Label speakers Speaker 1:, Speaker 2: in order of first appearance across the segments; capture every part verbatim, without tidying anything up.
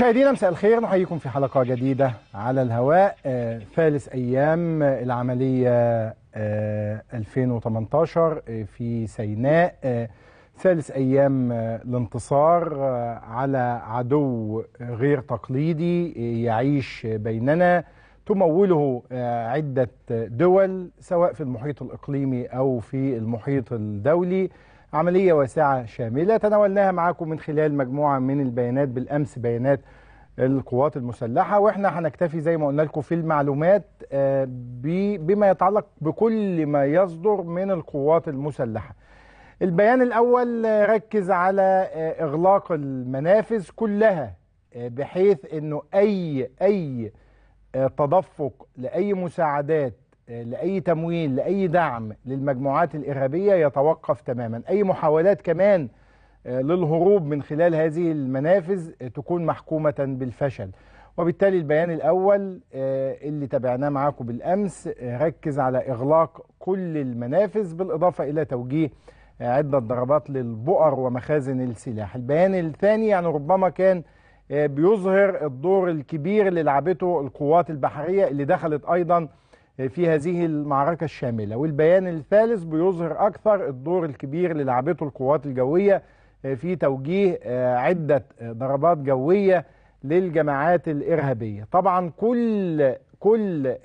Speaker 1: مشاهدينا مساء الخير، نحييكم في حلقة جديدة على الهواء. آه، ثالث أيام العملية آه، ألفين وثمانية عشر في سيناء، آه، ثالث أيام آه، الانتصار آه، على عدو غير تقليدي آه، يعيش بيننا، تموله آه، عدة دول سواء في المحيط الإقليمي أو في المحيط الدولي. عملية واسعة شاملة تناولناها معاكم من خلال مجموعة من البيانات، بالأمس بيانات القوات المسلحة، وإحنا هنكتفي زي ما قلنا لكم في المعلومات بما يتعلق بكل ما يصدر من القوات المسلحة. البيان الأول ركز على إغلاق المنافذ كلها، بحيث أنه أي أي تدفق لأي مساعدات، لأي تمويل، لأي دعم للمجموعات الإرهابية يتوقف تماما. أي محاولات كمان للهروب من خلال هذه المنافذ تكون محكومة بالفشل. وبالتالي البيان الأول اللي تابعناه معاكم بالأمس ركز على إغلاق كل المنافذ، بالإضافة إلى توجيه عدة ضربات للبؤر ومخازن السلاح. البيان الثاني يعني ربما كان بيظهر الدور الكبير اللي لعبته القوات البحرية اللي دخلت أيضا في هذه المعركة الشاملة. والبيان الثالث بيظهر أكثر الدور الكبير اللي لعبته القوات الجوية في توجيه عدة ضربات جوية للجماعات الإرهابية. طبعا كل كل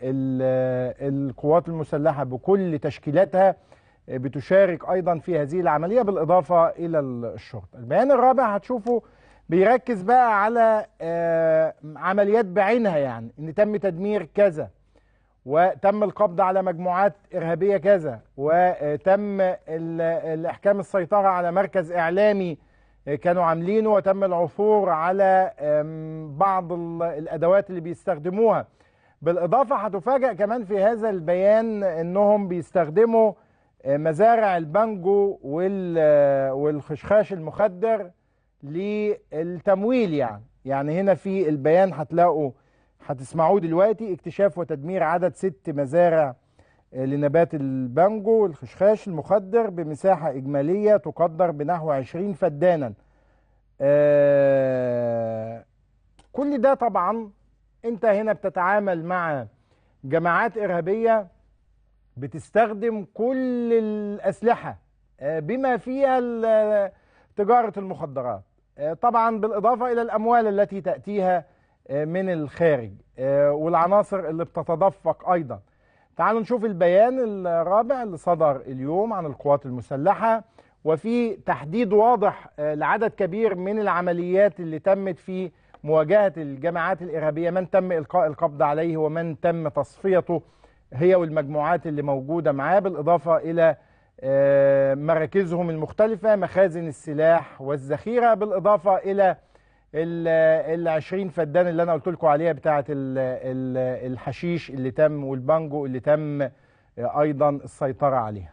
Speaker 1: القوات المسلحة بكل تشكيلاتها بتشارك أيضا في هذه العملية، بالإضافة إلى الشرطة. البيان الرابع هتشوفوا بيركز بقى على عمليات بعينها، يعني إن تم تدمير كذا، وتم القبض على مجموعات إرهابية كذا، وتم الإحكام السيطرة على مركز إعلامي كانوا عاملينه، وتم العثور على بعض الأدوات اللي بيستخدموها. بالإضافة هتفاجأ كمان في هذا البيان أنهم بيستخدموا مزارع البانجو والخشخاش المخدر للتمويل. يعني يعني هنا في البيان هتلاقوا هتسمعوه دلوقتي: اكتشاف وتدمير عدد ست مزارع لنبات البانجو والخشخاش المخدر بمساحة إجمالية تقدر بنحو عشرين فدانا. آه كل ده طبعا انت هنا بتتعامل مع جماعات إرهابية بتستخدم كل الأسلحة آه بما فيها تجارة المخدرات، آه طبعا بالإضافة إلى الأموال التي تأتيها من الخارج والعناصر اللي بتتدفق أيضا. تعالوا نشوف البيان الرابع اللي صدر اليوم عن القوات المسلحة، وفي تحديد واضح لعدد كبير من العمليات اللي تمت في مواجهة الجماعات الإرهابية، من تم إلقاء القبض عليه ومن تم تصفيته هي والمجموعات اللي موجودة معاه، بالإضافة إلى مراكزهم المختلفة، مخازن السلاح والذخيرة، بالإضافة إلى العشرين فدان اللي انا قلت لكم عليها بتاعه الحشيش اللي تم والبانجو اللي تم ايضا السيطره عليها.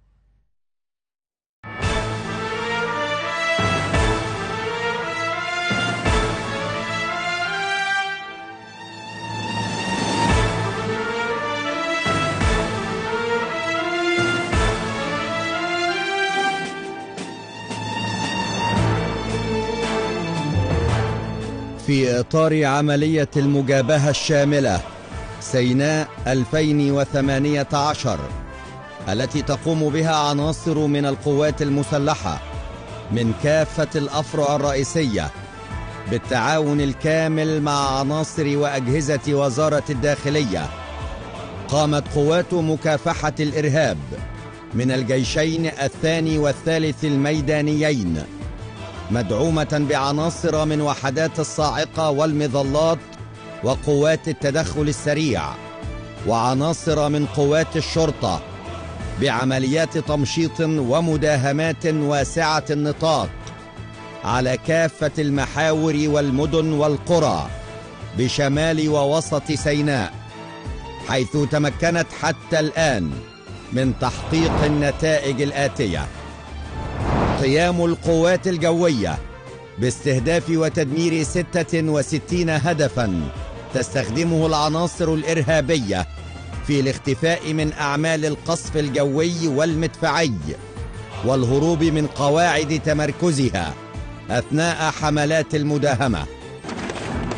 Speaker 2: في إطار عملية المجابهة الشاملة سيناء ألفين وثمانية عشر التي تقوم بها عناصر من القوات المسلحة من كافة الأفرع الرئيسية بالتعاون الكامل مع عناصر وأجهزة وزارة الداخلية، قامت قوات مكافحة الإرهاب من الجيشين الثاني والثالث الميدانيين مدعومة بعناصر من وحدات الصاعقة والمظلات وقوات التدخل السريع وعناصر من قوات الشرطة بعمليات تمشيط ومداهمات واسعة النطاق على كافة المحاور والمدن والقرى بشمال ووسط سيناء، حيث تمكنت حتى الآن من تحقيق النتائج الآتية: قيام القوات الجوية باستهداف وتدمير ستة وستين هدفا تستخدمه العناصر الإرهابية في الاختفاء من أعمال القصف الجوي والمدفعي والهروب من قواعد تمركزها أثناء حملات المداهمة.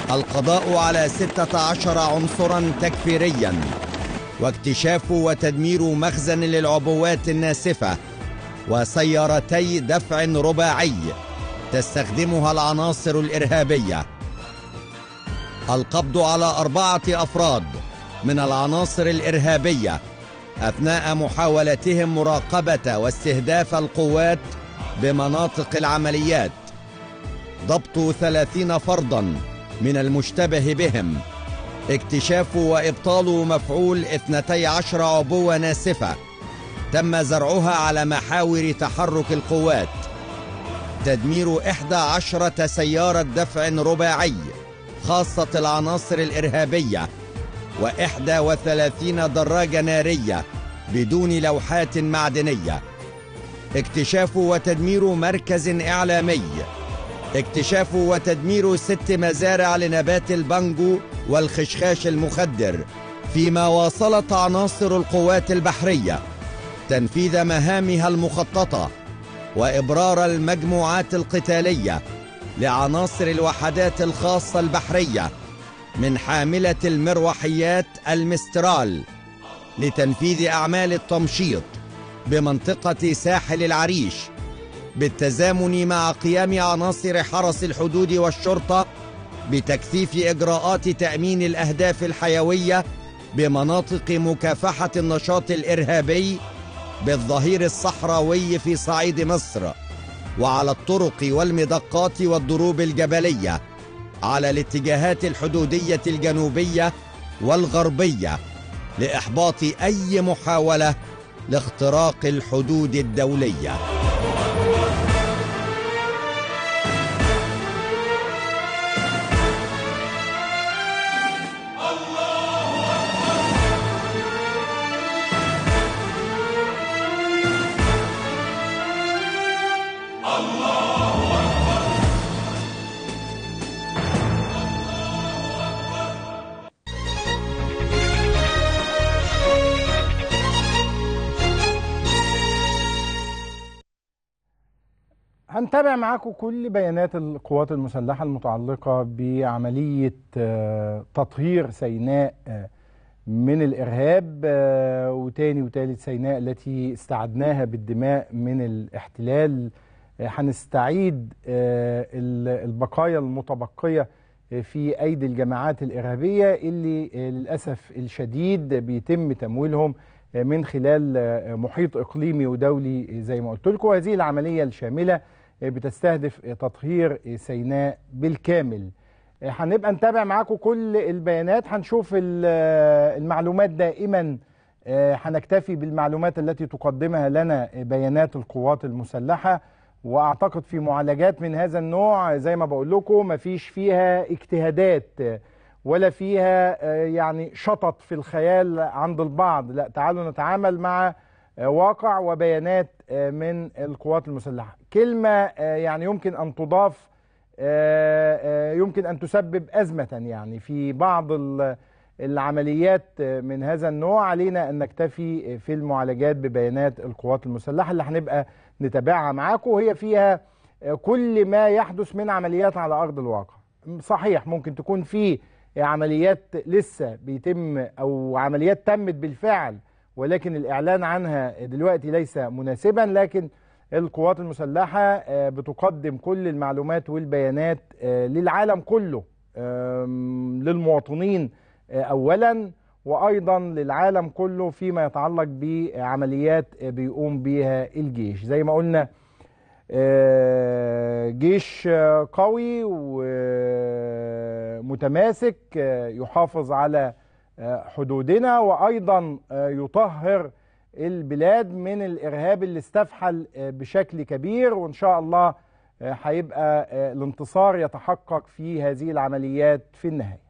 Speaker 2: القضاء على ستة عشر عنصرا تكفيريا، واكتشاف وتدمير مخزن للعبوات الناسفة وسيارتي دفع رباعي تستخدمها العناصر الإرهابية. القبض على أربعة أفراد من العناصر الإرهابية أثناء محاولتهم مراقبة واستهداف القوات بمناطق العمليات. ضبط ثلاثين فردا من المشتبه بهم. اكتشاف وإبطال مفعول اثنتي عشر عبوة ناسفة تم زرعها على محاور تحرك القوات. تدمير إحدى عشرة سيارة دفع رباعي خاصة العناصر الإرهابية، وإحدى وثلاثين دراجة نارية بدون لوحات معدنية. اكتشاف وتدمير مركز إعلامي. اكتشاف وتدمير ست مزارع لنبات البانجو والخشخاش المخدر. فيما واصلت عناصر القوات البحرية تنفيذ مهامها المخططة وإبرار المجموعات القتالية لعناصر الوحدات الخاصة البحرية من حاملة المروحيات المسترال لتنفيذ أعمال التمشيط بمنطقة ساحل العريش، بالتزامن مع قيام عناصر حرس الحدود والشرطة بتكثيف إجراءات تأمين الأهداف الحيوية بمناطق مكافحة النشاط الإرهابي بالظهير الصحراوي في صعيد مصر، وعلى الطرق والمدقات والضروب الجبلية على الاتجاهات الحدودية الجنوبية والغربية لإحباط أي محاولة لاختراق الحدود الدولية.
Speaker 1: هنتابع معاكم كل بيانات القوات المسلحة المتعلقة بعملية تطهير سيناء من الإرهاب، وتاني وتالت سيناء التي استعدناها بالدماء من الاحتلال. هنستعيد البقايا المتبقية في أيدي الجماعات الإرهابية اللي للأسف الشديد بيتم تمويلهم من خلال محيط إقليمي ودولي زي ما قلت لكم. هذه العملية الشاملة بتستهدف تطهير سيناء بالكامل. هنبقى نتابع معاكم كل البيانات، هنشوف المعلومات دائما. هنكتفي بالمعلومات التي تقدمها لنا بيانات القوات المسلحة، وأعتقد في معالجات من هذا النوع زي ما بقول لكم مفيش فيها اجتهادات ولا فيها يعني شطط في الخيال عند البعض. لا، تعالوا نتعامل مع واقع وبيانات من القوات المسلحة. كلمة يعني يمكن أن تضاف يمكن أن تسبب أزمة يعني في بعض العمليات من هذا النوع. علينا أن نكتفي في المعالجات ببيانات القوات المسلحة اللي هنبقى نتابعها معاكم، وهي فيها كل ما يحدث من عمليات على أرض الواقع. صحيح ممكن تكون في عمليات لسه بيتم أو عمليات تمت بالفعل ولكن الإعلان عنها دلوقتي ليس مناسبا، لكن القوات المسلحة بتقدم كل المعلومات والبيانات للعالم كله، للمواطنين أولا وأيضا للعالم كله فيما يتعلق بعمليات بيقوم بها الجيش. زي ما قلنا جيش قوي ومتماسك يحافظ على حدودنا وأيضا يطهر البلاد من الإرهاب اللي استفحل بشكل كبير، وإن شاء الله هيبقى الانتصار يتحقق في هذه العمليات في النهاية.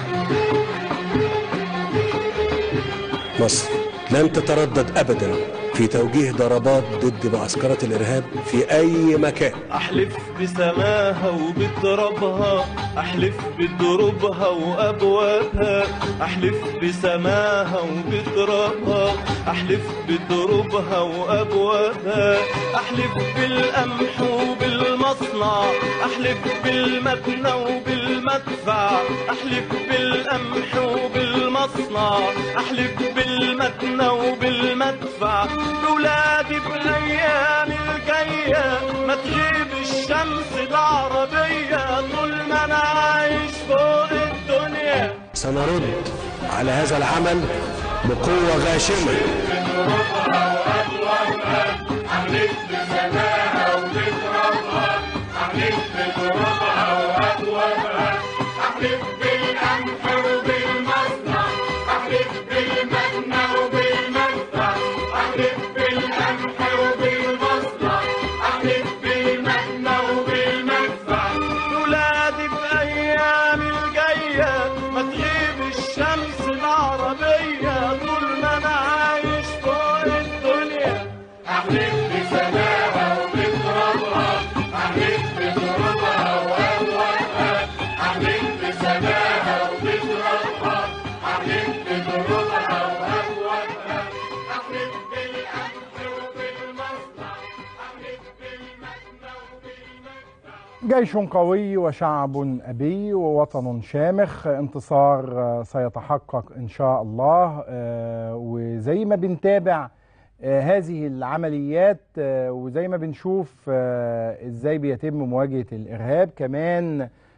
Speaker 3: مصر لن تتردد أبدا في توجيه ضربات ضد معسكرات الإرهاب في أي مكان.
Speaker 4: أحلف بسماها وبترابها، أحلف بدروبها وأبوابها، أحلف بسماها وبترابها، أحلف بدروبها وأبوابها، أحلف بالقمح وبالمصنع، أحلف بالمبنى وبالمدفع، أحلف بالقمح وبالمصنع، أحلف بالمبنى وبالمدفع، بولادي بالأيام الجاية ما تغيب الشمس العربية طول ما أنا عايش فوق الدنيا.
Speaker 3: سنرد على هذا العمل بقوة غاشمة.
Speaker 5: أحلف بسماها وبترابها، أحلف بترابها وأبوابها، أحلف بالقمح وبالمصنع، أحلف بالمبنى وبالمدفع، أحلف بالقمح وبالمصنع، أحلف بالمبنى وبالمدفع، ولادي بأيام الجاية ما تغيب الشمس العربية طول ما أنا عايش فوق الدنيا. أحلف بسماها وبترابها، أحلف بترابها وأبوابها، أحلف بسماها وبترابها، أحلف بترابها وأبوابها، أحلف بالقمح وبالمصنع، أحلف بالمبنى وبالمدفع.
Speaker 1: جيش قوي وشعب أبي ووطن شامخ، انتصار سيتحقق إن شاء الله. وزي ما بنتابع هذه العمليات وزي ما بنشوف ازاي بيتم مواجهة الإرهاب، كمان